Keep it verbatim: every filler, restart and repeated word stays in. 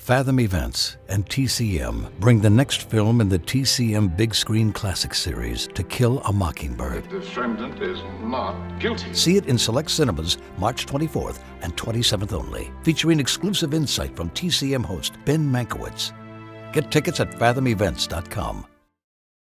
Fathom Events and T C M bring the next film in the T C M Big Screen Classic series, To Kill a Mockingbird. The defendant is not guilty. See it in select cinemas March twenty-fourth and twenty-seventh only, featuring exclusive insight from T C M host Ben Mankiewicz. Get tickets at fathom events dot com.